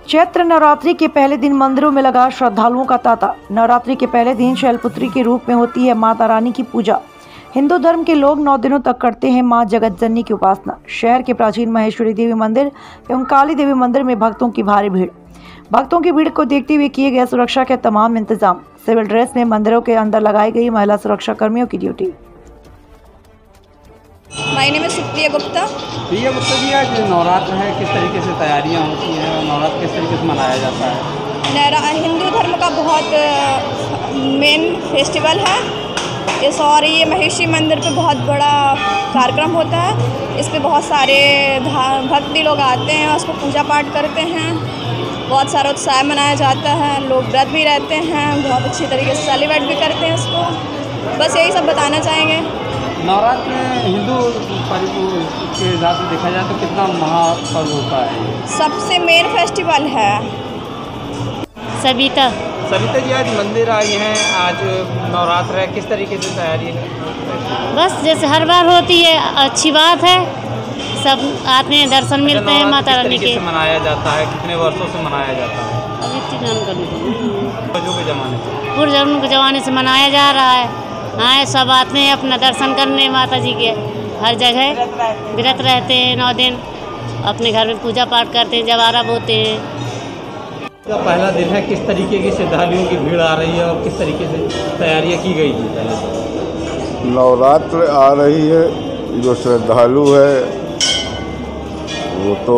चैत्र नवरात्रि के पहले दिन मंदिरों में लगा श्रद्धालुओं का तांता। नवरात्रि के पहले दिन शैलपुत्री के रूप में होती है माता रानी की पूजा। हिंदू धर्म के लोग 9 दिनों तक करते हैं मां जगत जननी की उपासना। शहर के प्राचीन महेश्वरी देवी मंदिर एवं काली देवी मंदिर में भक्तों की भारी भीड़। भक्तों की भीड़ को देखते हुए किए गए सुरक्षा के तमाम इंतजाम। सिविल ड्रेस में मंदिरों के अंदर लगाई गई महिला सुरक्षा कर्मियों की duty. My name is Priya Gupta. Priya Gupta ji, आज नवरात्र है, किस तरीके से तैयारियां होती हैं और नवरात्र किस तरीके से मनाया जाता है? हिंदू धर्म का बहुत मेन फेस्टिवल है इस, और ये महेश्वरी मंदिर पे बहुत बड़ा कार्यक्रम होता है। इस पे बहुत सारे भक्ति लोग आते हैं, उसको पूजा पाठ करते हैं। बहुत सारा उत्साह मनाया जाता है, लोग व्रत भी रहते हैं, बहुत अच्छी तरीके से सेलिब्रेट भी करते हैं उसको। बस यही सब बताना चाहेंगे। नवरात्र हिंदू के हिसाब से देखा जाए तो कितना महापर्व होता है? सबसे मेन फेस्टिवल है। सविता जी, आज मंदिर आई हैं, आज नवरात्र है, किस तरीके से तैयारी है? बस जैसे हर बार होती है, अच्छी बात है। सब आते हैं, दर्शन मिलते हैं माता रानी के। मनाया जाता है, कितने वर्षों से मनाया जाता है? पूर्वजों के ज़माने से मनाया जा रहा है। हाँ, सब आते हैं अपना दर्शन करने माता जी के। हर जगह व्रत रहते हैं 9 दिन, अपने घर में पूजा पाठ करते हैं, जवारा बोते हैं। पहला दिन है, किस तरीके की श्रद्धालुओं की भीड़ आ रही है और किस तरीके से तैयारियां की गई थी? पहले नवरात्र आ रही है, जो श्रद्धालु है वो तो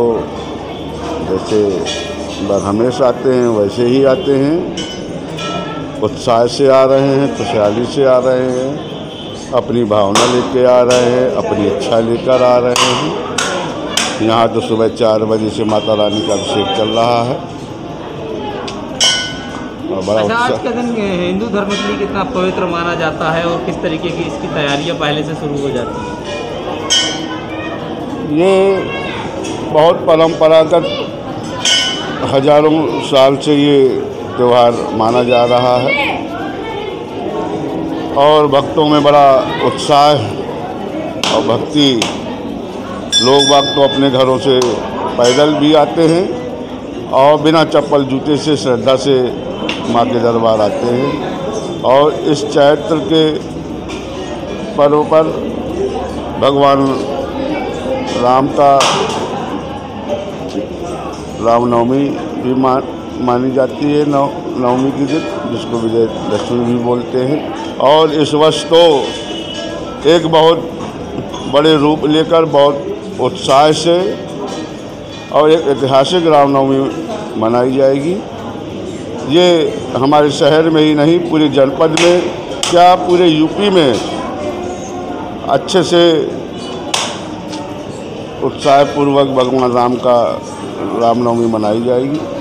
जैसे हमेशा आते हैं वैसे ही आते हैं। उत्साह से आ रहे हैं, खुशहाली से आ रहे हैं, अपनी भावना लेके आ रहे हैं, अपनी इच्छा लेकर आ रहे हैं। यहाँ तो सुबह 4 बजे से माता रानी का अभिषेक चल रहा है और बड़ा आज का दिन हिंदू धर्म के लिए कितना पवित्र माना जाता है और किस तरीके की इसकी तैयारियां पहले से शुरू हो जाती हैं? ये बहुत परंपरागत हजारों साल से ये त्यौहार माना जा रहा है और भक्तों में बड़ा उत्साह और भक्ति। लोग बाग तो अपने घरों से पैदल भी आते हैं और बिना चप्पल जूते से श्रद्धा से माँ के दरबार आते हैं। और इस चैत्र के पर्व पर भगवान राम का रामनवमी भी मानी जाती है। नवमी की दिन, जिसको विजयदशमी भी बोलते हैं। और इस वर्ष तो एक बहुत बड़े रूप लेकर बहुत उत्साह से और एक ऐतिहासिक रामनवमी मनाई जाएगी। ये हमारे शहर में ही नहीं, पूरे जनपद में, क्या पूरे यूपी में अच्छे से उत्साहपूर्वक भगवान राम का रामनवमी मनाई जाएगी।